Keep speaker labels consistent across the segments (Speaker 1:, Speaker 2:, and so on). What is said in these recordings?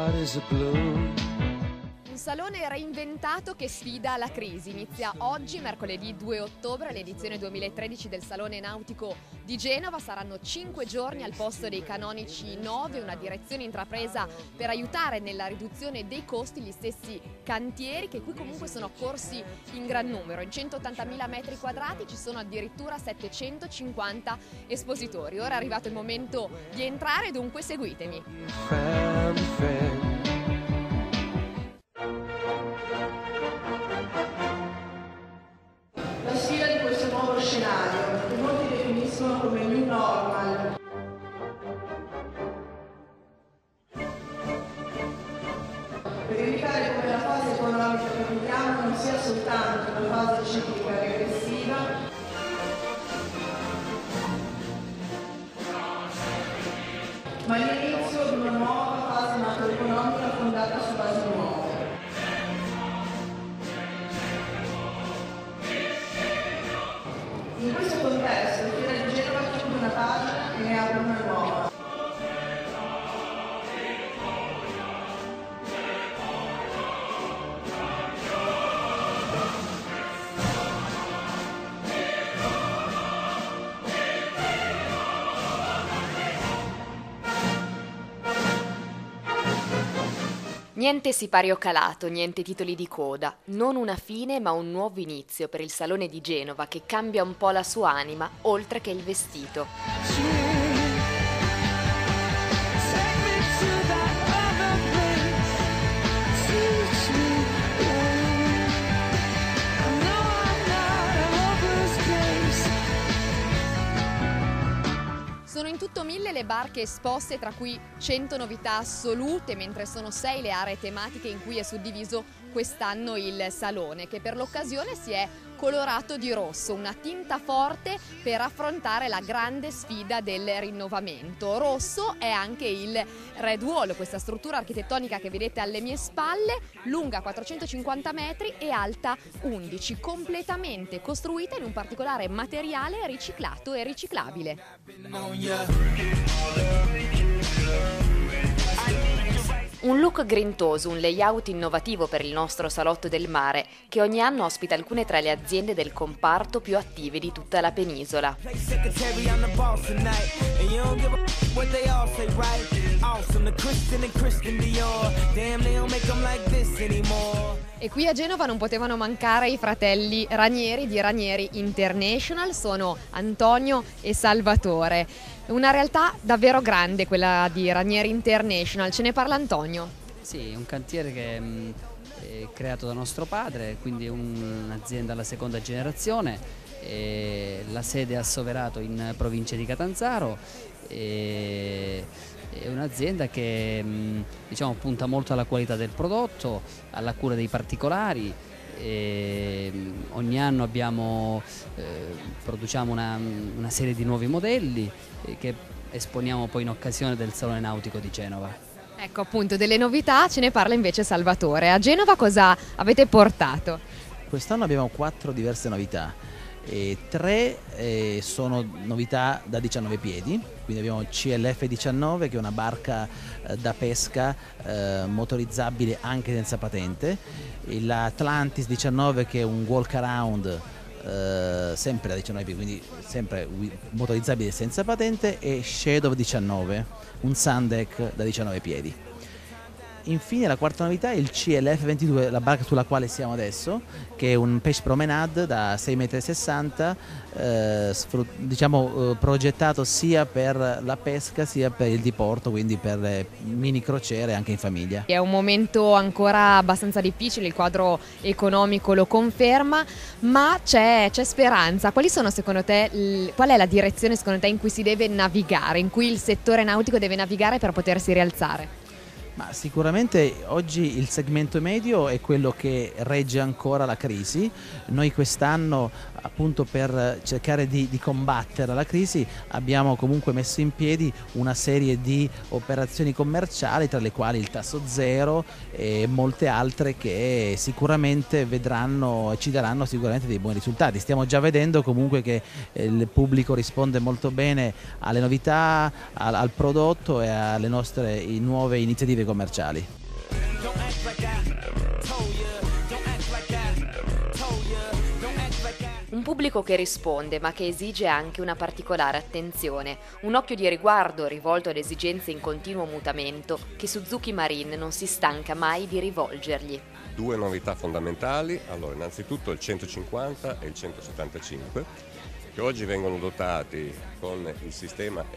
Speaker 1: heart is a blue.
Speaker 2: Un salone reinventato che sfida la crisi. Inizia oggi, mercoledì 2 ottobre, l'edizione 2013 del Salone Nautico di Genova. Saranno 5 giorni al posto dei canonici 9, una direzione intrapresa per aiutare nella riduzione dei costi gli stessi cantieri che qui comunque sono corsi in gran numero. In 180.000 metri quadrati ci sono addirittura 750 espositori. Ora è arrivato il momento di entrare, dunque seguitemi.
Speaker 3: La sfida di questo nuovo scenario, che molti definiscono come new normal. Per indicare come la fase economica che viviamo non sia soltanto una fase ciclica regressiva, ma l'inizio di una nuova fase macroeconomica fondata su basi nuove. In questo contesto, la Fiera di Genova chiude una pagina e ne apre una nuova.
Speaker 2: Niente sipario calato, niente titoli di coda, non una fine ma un nuovo inizio per il Salone di Genova che cambia un po' la sua anima, oltre che il vestito. Sono in tutto 1000 le barche esposte, tra cui 100 novità assolute, mentre sono 6 le aree tematiche in cui è suddiviso quest'anno il salone, che per l'occasione si è colorato di rosso, una tinta forte per affrontare la grande sfida del rinnovamento. Rosso è anche il Red Wall, questa struttura architettonica che vedete alle mie spalle, lunga 450 metri e alta 11, completamente costruita in un particolare materiale riciclato e riciclabile. Un look grintoso, un layout innovativo per il nostro salotto del mare, che ogni anno ospita alcune tra le aziende del comparto più attive di tutta la penisola. E qui a Genova non potevano mancare i fratelli Ranieri di Ranieri International, sono Antonio e Salvatore. Una realtà davvero grande quella di Ranieri International, ce ne parla Antonio?
Speaker 4: Sì, un cantiere che è creato da nostro padre, quindi un'azienda alla seconda generazione, la sede è a Soverato in provincia di Catanzaro, è un'azienda che diciamo, punta molto alla qualità del prodotto, alla cura dei particolari. Ogni anno produciamo una serie di nuovi modelli che esponiamo poi in occasione del Salone Nautico di Genova.
Speaker 2: Ecco appunto delle novità, ce ne parla invece Salvatore. A Genova cosa avete portato?
Speaker 5: Quest'anno abbiamo 4 diverse novità. 3 sono novità da 19 piedi, quindi abbiamo CLF 19 che è una barca da pesca motorizzabile anche senza patente, l'Atlantis 19 che è un walk around sempre da 19 piedi, quindi sempre motorizzabile senza patente, e Shadow 19, un sundeck da 19 piedi. Infine la quarta novità è il CLF 22, la barca sulla quale siamo adesso, che è un Pêche Promenade da 6,60 m, diciamo progettato sia per la pesca sia per il diporto, quindi per mini crociere anche in famiglia.
Speaker 2: È un momento ancora abbastanza difficile, il quadro economico lo conferma, ma c'è speranza. Quali sono secondo te, qual è la direzione secondo te in cui si deve navigare, in cui il settore nautico deve navigare per potersi rialzare?
Speaker 5: Ma sicuramente oggi il segmento medio è quello che regge ancora la crisi. Noi quest'anno, appunto per cercare di combattere la crisi, abbiamo comunque messo in piedi una serie di operazioni commerciali, tra le quali il tasso zero e molte altre che sicuramente ci daranno sicuramente dei buoni risultati. Stiamo già vedendo comunque che il pubblico risponde molto bene alle novità, al prodotto e alle nostre nuove iniziative centri commerciali.
Speaker 1: Un pubblico che risponde, ma che esige anche una particolare attenzione, un occhio di riguardo rivolto ad esigenze in continuo mutamento che Suzuki Marine non si stanca mai di rivolgergli.
Speaker 6: Due novità fondamentali, allora innanzitutto il 150 e il 175, che oggi vengono dotati con il sistema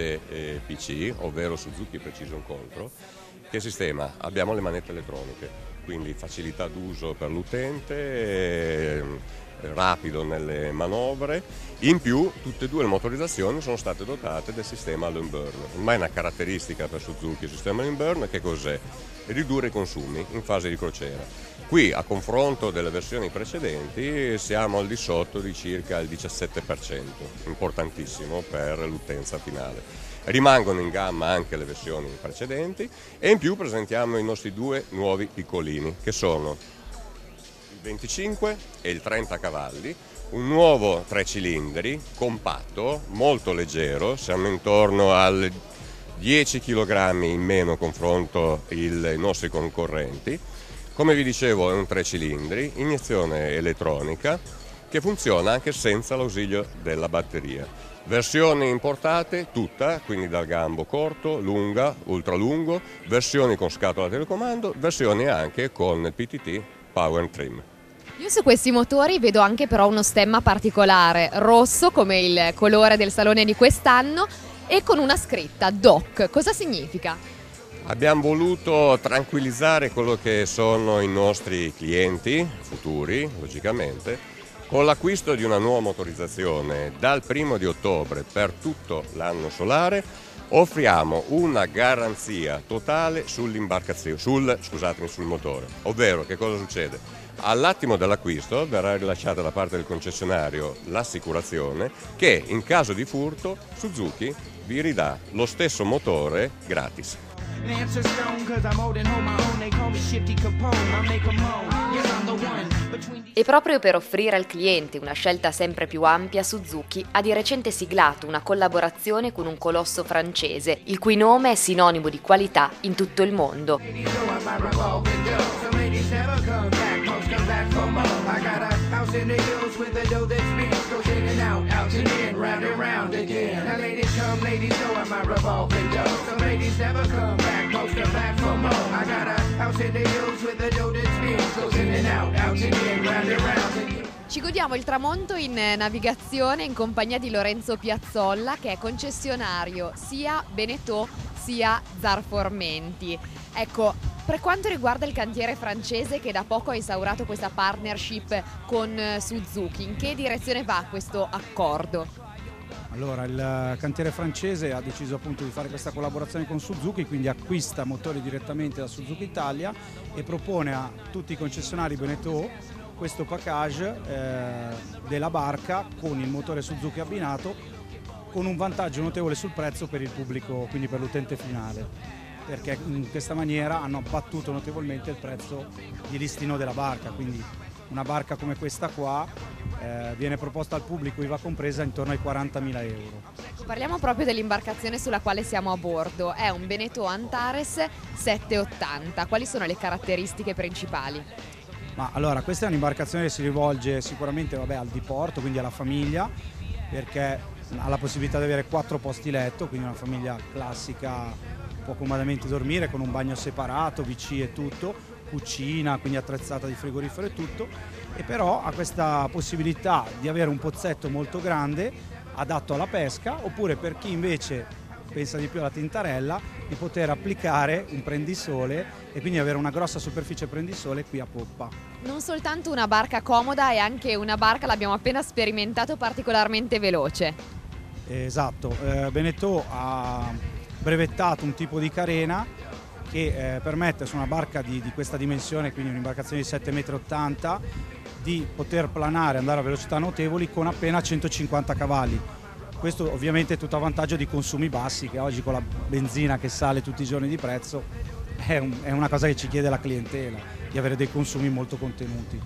Speaker 6: SPC, ovvero Suzuki Precision Control. Che sistema? Abbiamo le manette elettroniche, quindi facilità d'uso per l'utente, rapido nelle manovre. In più tutte e due le motorizzazioni sono state dotate del sistema Lean Burn. Ormai è una caratteristica per Suzuki il sistema Lean Burn, che cos'è? Ridurre i consumi in fase di crociera. Qui a confronto delle versioni precedenti siamo al di sotto di circa il 17%, importantissimo per l'utenza finale. Rimangono in gamma anche le versioni precedenti e in più presentiamo i nostri due nuovi piccolini, che sono il 25 e il 30 cavalli, un nuovo 3 cilindri compatto, molto leggero, siamo intorno al 10 kg in meno confronto ai nostri concorrenti. Come vi dicevo è un 3 cilindri, iniezione elettronica, che funziona anche senza l'ausilio della batteria. Versioni importate tutta, quindi dal gambo corto, lunga, ultralungo, versioni con scatola telecomando, versioni anche con PTT Power and Trim.
Speaker 2: Io su questi motori vedo anche però uno stemma particolare, rosso come il colore del salone di quest'anno e con una scritta DOC. Cosa significa?
Speaker 6: Abbiamo voluto tranquillizzare quello che sono i nostri clienti futuri, logicamente, con l'acquisto di una nuova motorizzazione dal 1° di ottobre per tutto l'anno solare. Offriamo una garanzia totale sull'imbarcazione, sul motore, ovvero che cosa succede? All'attimo dell'acquisto verrà rilasciata da parte del concessionario l'assicurazione che in caso di furto Suzuki vi ridà lo stesso motore gratis.
Speaker 1: E proprio per offrire al cliente una scelta sempre più ampia, Suzuki ha di recente siglato una collaborazione con un colosso francese, il cui nome è sinonimo di qualità in tutto il mondo.
Speaker 2: Ci godiamo il tramonto in navigazione in compagnia di Lorenzo Piazzolla, che è concessionario sia Beneteau sia Zarformenti. Ecco, per quanto riguarda il cantiere francese che da poco ha instaurato questa partnership con Suzuki, in che direzione va questo accordo?
Speaker 7: Allora, il cantiere francese ha deciso appunto di fare questa collaborazione con Suzuki, quindi acquista motori direttamente da Suzuki Italia e propone a tutti i concessionari Beneteau questo package della barca con il motore Suzuki abbinato, con un vantaggio notevole sul prezzo per il pubblico, quindi per l'utente finale, perché in questa maniera hanno abbattuto notevolmente il prezzo di listino della barca, quindi una barca come questa qua viene proposta al pubblico, IVA compresa, intorno ai 40.000 euro.
Speaker 2: Parliamo proprio dell'imbarcazione sulla quale siamo a bordo, è un Beneteau Antares 780, quali sono le caratteristiche principali?
Speaker 7: Ma allora, questa è un'imbarcazione che si rivolge sicuramente al diporto, quindi alla famiglia, perché ha la possibilità di avere 4 posti letto, quindi una famiglia classica può comodamente dormire con un bagno separato, WC e tutto, cucina, quindi attrezzata di frigorifero e tutto, e però ha questa possibilità di avere un pozzetto molto grande adatto alla pesca, oppure per chi invece pensa di più alla tintarella, di poter applicare un prendisole e quindi avere una grossa superficie prendisole qui a poppa.
Speaker 2: Non soltanto una barca comoda, è anche una barca, l'abbiamo appena sperimentato, particolarmente veloce.
Speaker 7: Esatto, Beneteau ha brevettato un tipo di carena che permette su una barca di questa dimensione, quindi un'imbarcazione di 7,80 m, di poter planare, andare a velocità notevoli con appena 150 cavalli. Questo ovviamente è tutto a vantaggio di consumi bassi, che oggi con la benzina che sale tutti i giorni di prezzo è una cosa che ci chiede la clientela, di avere dei consumi molto contenuti.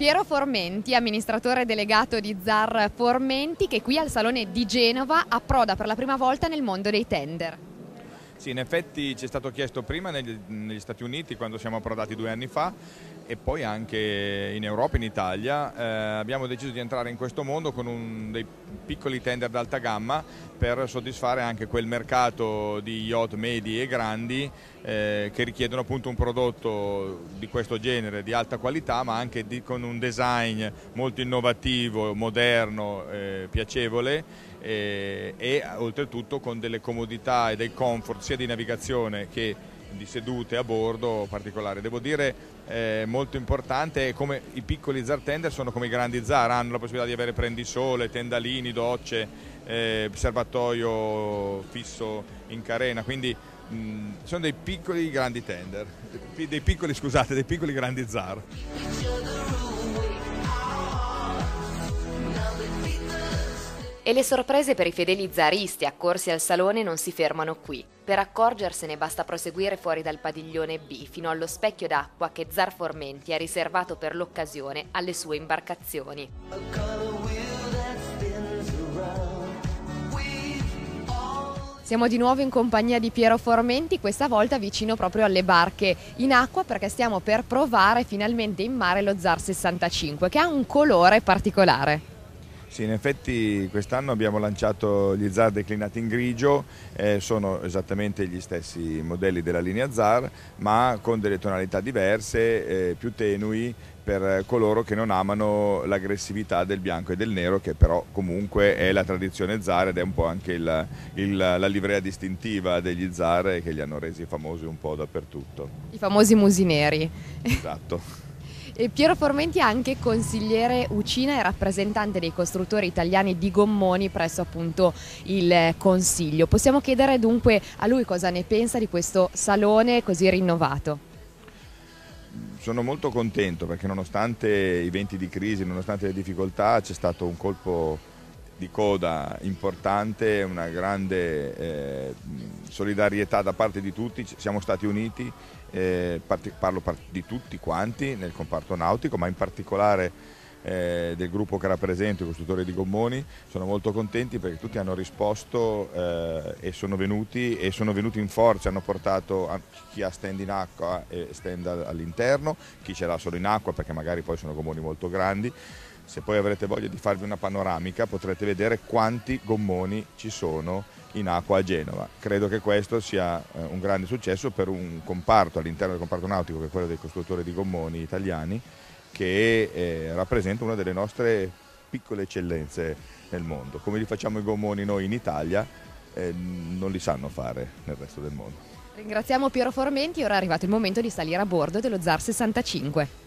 Speaker 2: Piero Formenti, amministratore delegato di ZAR Formenti, che qui al Salone di Genova approda per la prima volta nel mondo dei tender.
Speaker 8: Sì, in effetti ci è stato chiesto prima negli Stati Uniti, quando siamo approdati 2 anni fa, e poi anche in Europa, in Italia. Abbiamo deciso di entrare in questo mondo con dei piccoli tender d'alta gamma per soddisfare anche quel mercato di yacht medi e grandi che richiedono appunto un prodotto di questo genere, di alta qualità, ma anche con un design molto innovativo, moderno, piacevole, e oltretutto con delle comodità e dei comfort sia di navigazione che di sedute a bordo particolari. Devo dire molto importante è come i piccoli ZAR tender sono come i grandi ZAR, hanno la possibilità di avere prendisole, tendalini, docce, serbatoio fisso in carena, quindi sono dei piccoli grandi tender, dei piccoli grandi ZAR.
Speaker 1: E le sorprese per i fedeli zaristi accorsi al salone non si fermano qui. Per accorgersene basta proseguire fuori dal padiglione B fino allo specchio d'acqua che ZAR Formenti ha riservato per l'occasione alle sue imbarcazioni.
Speaker 2: Siamo di nuovo in compagnia di Piero Formenti, questa volta vicino proprio alle barche in acqua, perché stiamo per provare finalmente in mare lo ZAR 65, che ha un colore particolare.
Speaker 8: Sì, in effetti quest'anno abbiamo lanciato gli ZAR declinati in grigio, sono esattamente gli stessi modelli della linea ZAR, ma con delle tonalità diverse, più tenui, per coloro che non amano l'aggressività del bianco e del nero, che però comunque è la tradizione ZAR ed è un po' anche la livrea distintiva degli ZAR che li hanno resi famosi un po' dappertutto.
Speaker 2: I famosi musi neri.
Speaker 8: Esatto.
Speaker 2: E Piero Formenti è anche consigliere Ucina e rappresentante dei costruttori italiani di gommoni presso appunto il Consiglio. Possiamo chiedere dunque a lui cosa ne pensa di questo salone così rinnovato?
Speaker 8: Sono molto contento perché nonostante i venti di crisi, nonostante le difficoltà, c'è stato un colpo di coda importante, una grande solidarietà da parte di tutti, siamo stati uniti, parlo di tutti quanti nel comparto nautico, ma in particolare del gruppo che rappresento, i costruttori di gommoni. Sono molto contenti perché tutti hanno risposto e sono venuti in forza, hanno portato chi ha stand in acqua e stand all'interno, chi ce l'ha solo in acqua perché magari poi sono gommoni molto grandi. Se poi avrete voglia di farvi una panoramica potrete vedere quanti gommoni ci sono in acqua a Genova. Credo che questo sia un grande successo per un comparto all'interno del comparto nautico, che è quello dei costruttori di gommoni italiani, che rappresenta una delle nostre piccole eccellenze nel mondo. Come li facciamo i gommoni noi in Italia, non li sanno fare nel resto del mondo.
Speaker 2: Ringraziamo Piero Formenti, ora è arrivato il momento di salire a bordo dello ZAR 65.